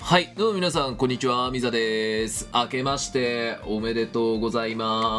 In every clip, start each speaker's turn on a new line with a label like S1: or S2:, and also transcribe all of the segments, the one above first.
S1: はい、どうも皆さん、こんにちは、みざです。明けましておめでとうござい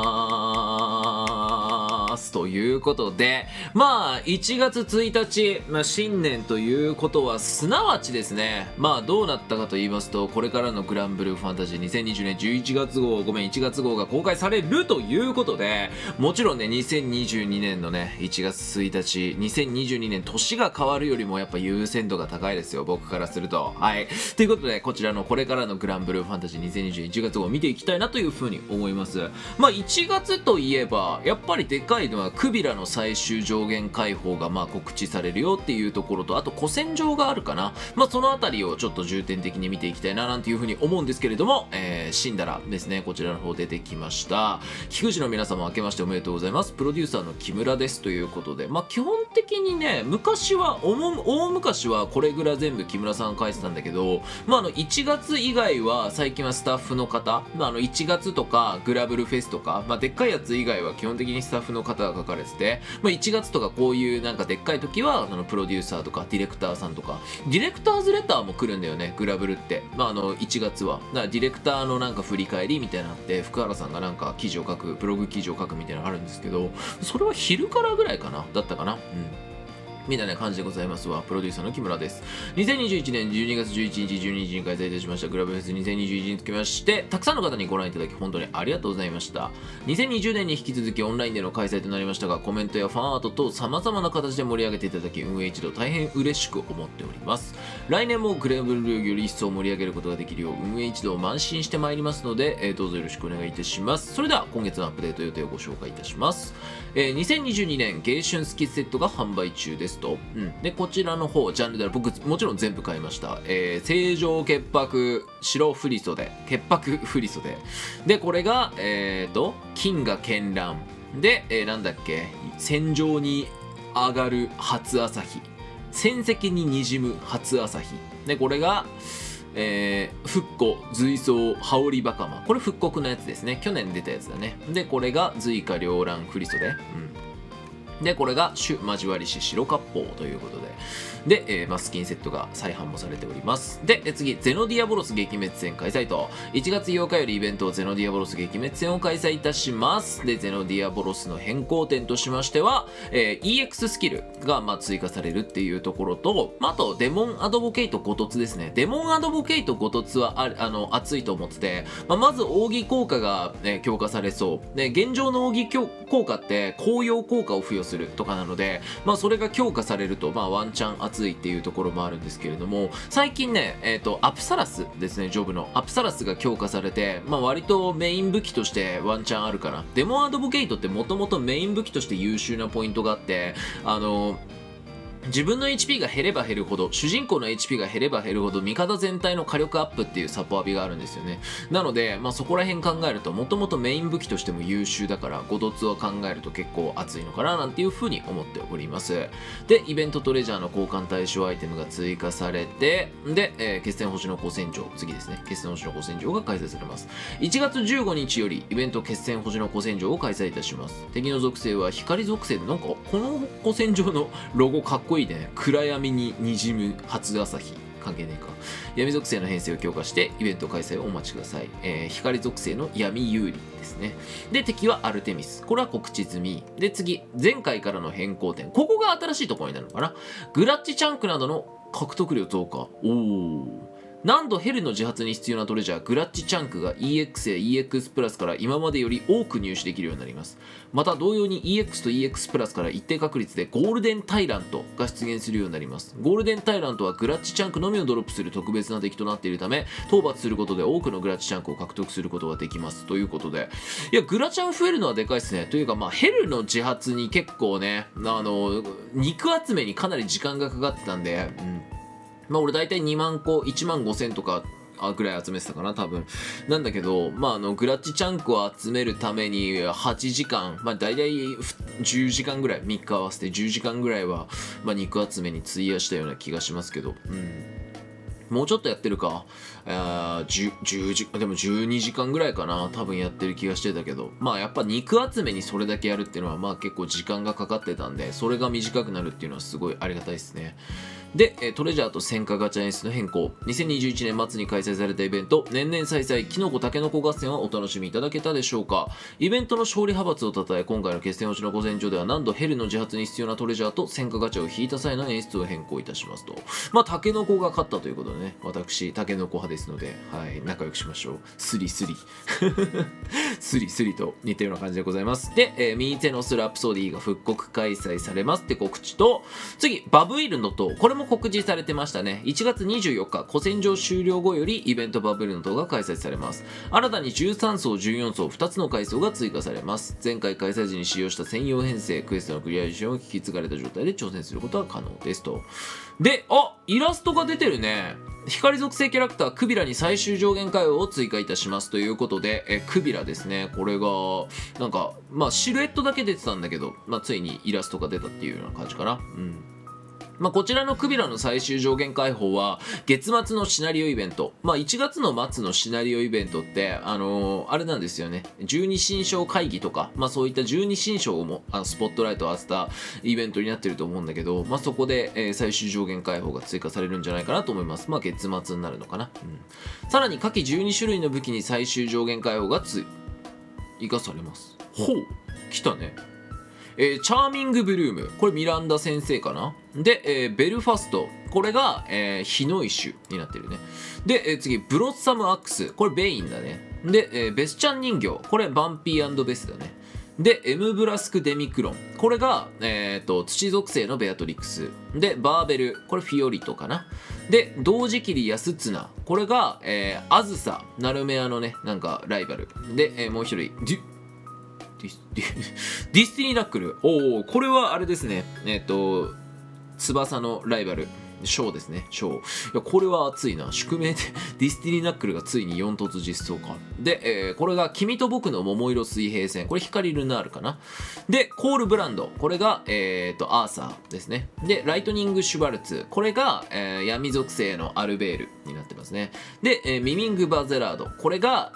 S1: ます。ということで、1月1日、新年ということは、すなわちですね、どうなったかと言いますと、これからのグランブルーファンタジー2020年11月号、1月号が公開されるということで、もちろんね、2022年のね、1月1日、2022年年が変わるよりもやっぱ優先度が高いですよ、僕からすると。はい。ということで、こちらのこれからのグランブルーファンタジー2021月号を見ていきたいなというふうに思います。1月といえば、やっぱりでかいのはクビラの最終上限解放が告知されるよっていうところと、あと古戦場があるかな。そのあたりをちょっと重点的に見ていきたいななんていうふうに思うんですけれども、シンダラですね、こちらの方出てきました。菊池の皆様明けましておめでとうございます。プロデューサーの木村ですということで、基本的にね、昔は、大昔はこれぐらい全部木村さん書いてたんだけど、1月以外は最近はスタッフの方、1月とかグラブルフェスとか、でっかいやつ以外は基本的にスタッフの方が書かれてて、1月とかこういうなんかでっかい時はプロデューサーとかディレクターさんとか、ディレクターズレターも来るんだよね、グラブルって。1月は。だからディレクターのなんか振り返りみたいなのあって、福原さんがなんか記事を書く、ブログ記事を書くみたいなのがあるんですけど、それは昼からぐらいかなだったかな。みたいな感じでございますわ。プロデューサーの木村です。2021年12月11日12時に開催いたしましたグラブフェス2021につきまして、たくさんの方にご覧いただき本当にありがとうございました。2020年に引き続きオンラインでの開催となりましたが、コメントやファンアート等様々な形で盛り上げていただき、運営一同大変嬉しく思っております。来年もグラブルーより一層盛り上げることができるよう、運営一同慢心してまいりますので、どうぞよろしくお願いいたします。それでは今月のアップデート予定をご紹介いたします。2022年迎春スキッセットが販売中ですと。で、こちらの方、ジャンルでは僕もちろん全部買いました。正常潔白白振り袖、潔白振り袖。で、これが、金が絢爛。で、なんだっけ、戦場に上がる初朝日。戦績に滲む初朝日。で、これが、復古、随想、羽織バカマ。これ復刻のやつですね。去年出たやつだね。で、これが随下両乱振り袖。で、これが主交わりし白割烹ということで。で、スキンセットが再販もされております。で、次、ゼノディアボロス撃滅戦開催と、1月8日よりイベントゼノディアボロス撃滅戦を開催いたします。で、ゼノディアボロスの変更点としましては、EX スキルが追加されるっていうところと、あと、デモンアドボケイト5突ですね。デモンアドボケイト5突は熱いと思ってて、まず奥義効果が、強化されそう。で、現状の奥義効果って紅葉効果を付与するとかなので、それが強化されると、ワンチャン熱いっていうところもあるんですけれども、最近ね、アプサラスですね、ジョブのアプサラスが強化されて、割とメイン武器としてワンチャンあるかな。デモンアドボケイトってもともとメイン武器として優秀なポイントがあって、自分の HP が減れば減るほど、主人公の HP が減れば減るほど、味方全体の火力アップっていうサポアビがあるんですよね。なので、そこら辺考えると、もともとメイン武器としても優秀だから、5ドツを考えると結構熱いのかな、なんていう風に思っております。で、イベントトレジャーの交換対象アイテムが追加されて、で、決戦星の古戦場、次ですね、決戦星の古戦場が開催されます。1月15日より、イベント決戦星の古戦場を開催いたします。敵の属性は光属性で、なんか、この古戦場のロゴかっこいいね。暗闇に滲む初朝日。関係ねえか。闇属性の編成を強化してイベント開催をお待ちください。光属性の闇有利ですね。で、敵はアルテミス。これは告知済み。で、次、前回からの変更点。ここが新しいところになるのかな。グラッチチャンクなどの獲得量増加。何度ヘルの自発に必要なトレジャー、グラッチチャンクが EX や EX プラスから今までより多く入手できるようになります。また同様に EX と EX プラスから一定確率でゴールデンタイラントが出現するようになります。ゴールデンタイラントはグラッチチャンクのみをドロップする特別な敵となっているため、討伐することで多くのグラッチチャンクを獲得することができます。ということで、いや、グラチャン増えるのはでかいですね。というか、ヘルの自発に結構ね、肉集めにかなり時間がかかってたんで、俺大体2万個、1万5000とか、ぐらい集めてたかな、多分。なんだけど、グラッチチャンクを集めるために8時間、大体10時間ぐらい、3日合わせて10時間ぐらいは、肉集めに費やしたような気がしますけど、もうちょっとやってるか。10時、でも12時間ぐらいかな。多分やってる気がしてたけど。やっぱ肉集めにそれだけやるっていうのは、結構時間がかかってたんで、それが短くなるっていうのはすごいありがたいですね。 で、トレジャーと戦火ガチャ演出の変更、2021年末に開催されたイベント、年々再々キノコタケノコ合戦はお楽しみいただけたでしょうか。イベントの勝利派閥をたたえ、今回の決戦落ちの御前所では何度ヘルの自発に必要なトレジャーと戦火ガチャを引いた際の演出を変更いたしますと。まあタケノコが勝ったということでね、私タケノコ派ですので、はい、仲良くしましょう。スリスリスリスリと似たような感じでございます。で、ミーテノスラプソディが復刻開催されますって告知と、次バブイルの塔、これも告示されてましたね。1月24日古戦場終了後よりイベントバブイルの塔が開催されます。新たに13層14層2つの階層が追加されます。前回開催時に使用した専用編成クエストのクリアションを引き継がれた状態で挑戦することは可能ですと。で、イラストが出てるね。光属性キャラクタークビラに最終上限回応を追加いたしますということで、クビラですね。これがなんかまあシルエットだけ出てたんだけど、まあ、ついにイラストが出たっていうような感じかな。まあ、こちらのクビラの最終上限解放は月末のシナリオイベント、まあ、1月の末のシナリオイベントってあれなんですよね、12神将会議とか、まあ、そういった12神将もスポットライトを当てたイベントになってると思うんだけど、まあ、そこで、最終上限解放が追加されるんじゃないかなと思います。まあ、月末になるのかな。さらに下記12種類の武器に最終上限解放が追加されます。ほう、来たね。チャーミングブルーム、これミランダ先生かな。で、ベルファスト、これが、ヒノイシュになってるね。で、次ブロッサムアックス、これベインだね。で、ベスチャン人形、これバンピー&ベスだね。で、エムブラスクデミクロン、これが、土属性のベアトリックス。で、バーベル、これフィオリトかな。で、同時切りヤスツナ、これが、アズサ、ナルメアのね、なんかライバル。で、もう一人、ディスティニーナックル。おお、これはあれですね。翼のライバル。ショーですね。ショー。いや、これは熱いな。宿命でディスティニーナックルがついに4突実装か。で、これが君と僕の桃色水平線。これ光ルナールかな。で、コールブランド。これが、アーサーですね。で、ライトニングシュバルツ。これが、闇属性のアルベールになってますね。で、ミミングバゼラード。これが、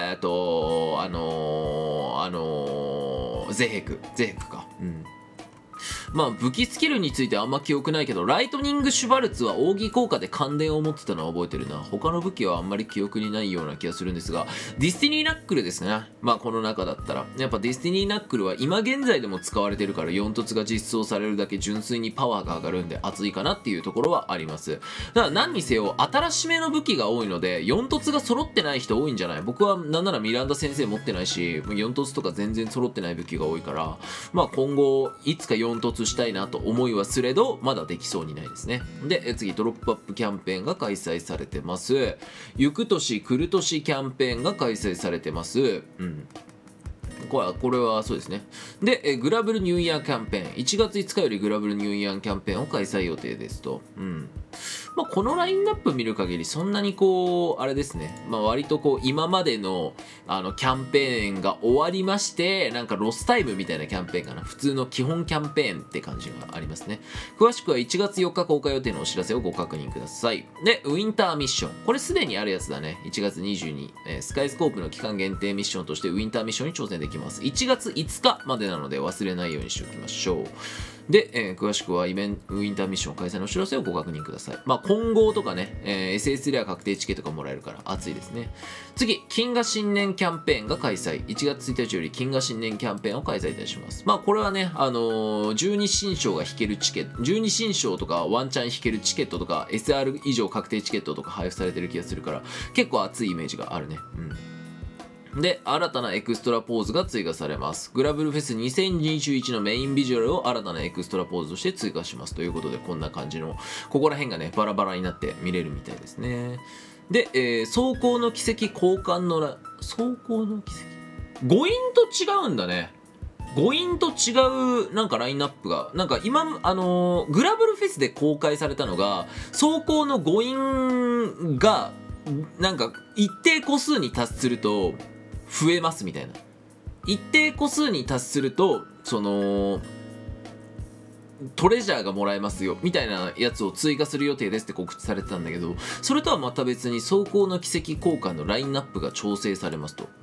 S1: ゼヘクか。まあ武器スキルについてはあんま記憶ないけど、ライトニングシュバルツは奥義効果で感電を持ってたのは覚えてるな。他の武器はあんまり記憶にないような気がするんですが、ディスティニーナックルですね。まあこの中だったらやっぱディスティニーナックルは今現在でも使われてるから、4突が実装されるだけ純粋にパワーが上がるんで熱いかなっていうところはあります。だから何にせよ新しめの武器が多いので4突が揃ってない人多いんじゃない。僕はなんならミランダ先生持ってないし、4突とか全然揃ってない武器が多いから、まあ今後いつか4突したいなと思いはすれど、まだできそうにないですね。で、次ドロップアップキャンペーンが開催されてます。行く年来る年キャンペーンが開催されてます。これはそうですね。で、グラブルニューイヤーキャンペーン、1月5日よりグラブルニューイヤーキャンペーンを開催予定ですと。まあ、このラインナップ見る限りそんなにこうあれですね、まあ、割とこう今までのキャンペーンが終わりまして、なんかロスタイムみたいなキャンペーンかな、普通の基本キャンペーンって感じがありますね。詳しくは1月4日公開予定のお知らせをご確認ください。で、ウィンターミッション、これすでにあるやつだね。1月22、スカイスコープの期間限定ミッションとしてウィンターミッションに挑戦できます。1月5日までなので忘れないようにしておきましょう。で、詳しくはウィンターミッション開催のお知らせをご確認ください。まあ、混合とかね、SS レア確定チケットがもらえるから熱いですね。次、金河新年キャンペーンが開催。1月1日より金河新年キャンペーンを開催いたします。まあ、これはね、12神将が引けるチケット、12神将とかワンチャン引けるチケットとか、SR 以上確定チケットとか配布されてる気がするから、結構熱いイメージがあるね。で、新たなエクストラポーズが追加されます。グラブルフェス2021のメインビジュアルを新たなエクストラポーズとして追加します。ということで、こんな感じの、ここら辺がね、バラバラになって見れるみたいですね。で、走行の奇跡交換の走行の奇跡誤飲と違うんだね。誤飲と違うなんかラインナップが、なんか今、グラブルフェスで公開されたのが、走行の誤飲が、なんか一定個数に達すると、増えますみたいな。一定個数に達するとそのトレジャーがもらえますよみたいなやつを追加する予定ですって告知されてたんだけど、それとはまた別に走行の奇跡交換のラインナップが調整されますと。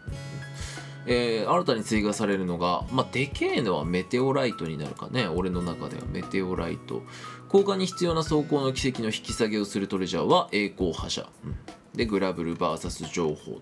S1: 新たに追加されるのが、まあ、でけえのはメテオライトになるかね。俺の中ではメテオライト。 交換に必要な装甲の軌跡の引き下げをするトレジャーは栄光覇者、でグラブル VS 情報と。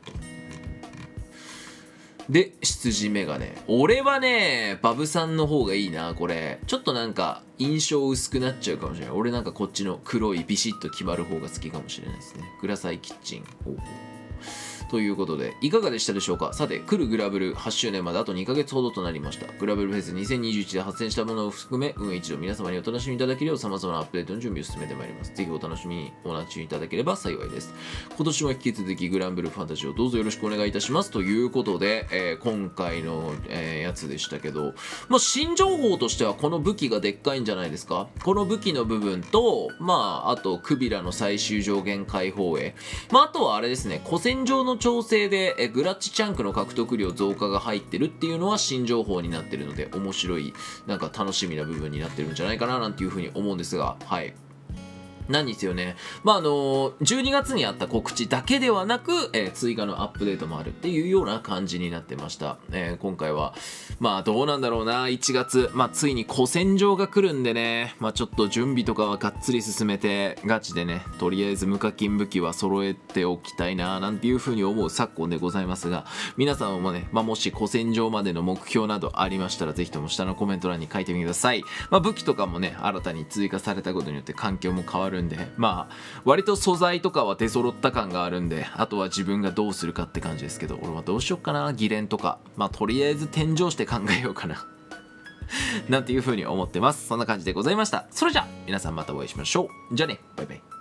S1: で羊メガネ、俺はねバブさんの方がいいな。これちょっとなんか印象薄くなっちゃうかもしれない。俺なんかこっちの黒いビシッと決まる方が好きかもしれないですね。グラサイキッチンということでいかがでしたでしょうか。さて来るグラブル8周年まであと2ヶ月ほどとなりました。グラブルフェス2021で発生したものを含め運営一度皆様にお楽しみいただけるよう様々なアップデートの準備を進めてまいります。ぜひお楽しみにお待ちいただければ幸いです。今年も引き続きグランブルファンタジーをどうぞよろしくお願いいたしますということで、今回の、やつでしたけど、新情報としてはこの武器がでっかいんじゃないですか。この武器の部分とあとクビラの最終上限解放へ、あとはあれですね、古戦場の調整でグラッチチャンクの獲得量増加が入ってるっていうのは新情報になってるので面白い、なんか楽しみな部分になってるんじゃないかななんていうふうに思うんですが、はい。なんですよね。12月にあった告知だけではなく、追加のアップデートもあるっていうような感じになってました。今回はどうなんだろうな。1月ついに古戦場が来るんでね、ちょっと準備とかはがっつり進めてガチでね、とりあえず無課金武器は揃えておきたいななんていうふうに思う昨今でございますが、皆さんもね、もし古戦場までの目標などありましたらぜひとも下のコメント欄に書いてみてください。武器とかもね新たに追加されたことによって環境も変わるんで、割と素材とかは出揃った感があるんで、あとは自分がどうするかって感じですけど、俺はどうしよっかな。議連とかとりあえず天井して考えようかななんていう風に思ってます。そんな感じでございました。それじゃあ皆さんまたお会いしましょう。じゃあね、バイバイ。